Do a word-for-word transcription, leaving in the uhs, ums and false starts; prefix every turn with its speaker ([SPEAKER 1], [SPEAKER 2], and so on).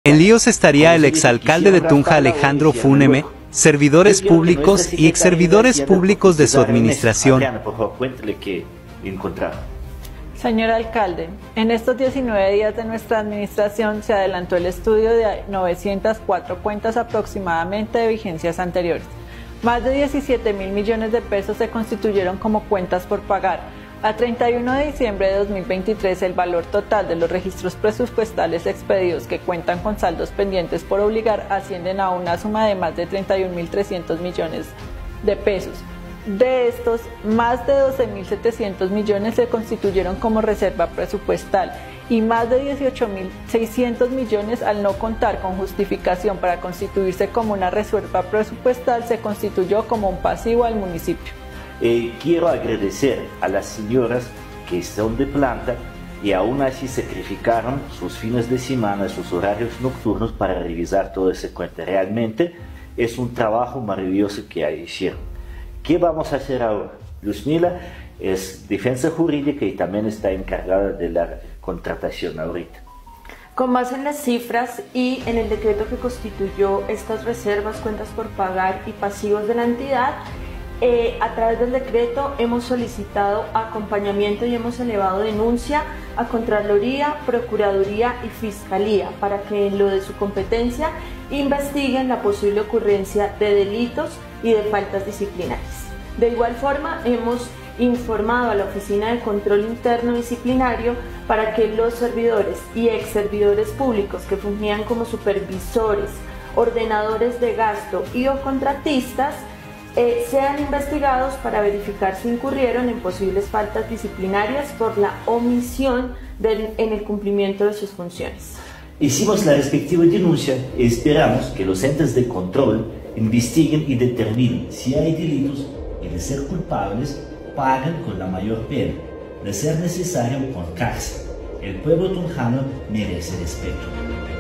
[SPEAKER 1] En líos estaría el exalcalde de Tunja Alejandro Fúneme, servidores públicos y exservidores públicos de su administración.
[SPEAKER 2] Señor alcalde, en estos diecinueve días de nuestra administración se adelantó el estudio de novecientas cuatro cuentas aproximadamente de vigencias anteriores. Más de diecisiete mil millones de pesos se constituyeron como cuentas por pagar. A treinta y uno de diciembre de dos mil veintitrés, el valor total de los registros presupuestales expedidos que cuentan con saldos pendientes por obligar ascienden a una suma de más de treinta y un mil trescientos millones de pesos. De estos, más de doce mil setecientos millones se constituyeron como reserva presupuestal y más de dieciocho mil seiscientos millones, al no contar con justificación para constituirse como una reserva presupuestal, se constituyó como un pasivo al municipio.
[SPEAKER 3] Eh, quiero agradecer a las señoras que son de planta y aún así sacrificaron sus fines de semana, sus horarios nocturnos para revisar toda esa cuenta. Realmente es un trabajo maravilloso que hicieron. ¿Qué vamos a hacer ahora? Luzmila es defensa jurídica y también está encargada de la contratación ahorita.
[SPEAKER 4] Con base en las cifras y en el decreto que constituyó estas reservas, cuentas por pagar y pasivos de la entidad, Eh, a través del decreto hemos solicitado acompañamiento y hemos elevado denuncia a Contraloría, Procuraduría y Fiscalía para que en lo de su competencia investiguen la posible ocurrencia de delitos y de faltas disciplinarias. De igual forma, hemos informado a la Oficina de Control Interno Disciplinario para que los servidores y ex servidores públicos que fungían como supervisores, ordenadores de gasto y o contratistas Eh, sean investigados para verificar si incurrieron en posibles faltas disciplinarias por la omisión del, en el cumplimiento de sus funciones.
[SPEAKER 3] Hicimos la respectiva denuncia y esperamos que los entes de control investiguen y determinen si hay delitos y, de ser culpables, paguen con la mayor pena, de ser necesario con cárcel. El pueblo tunjano merece respeto.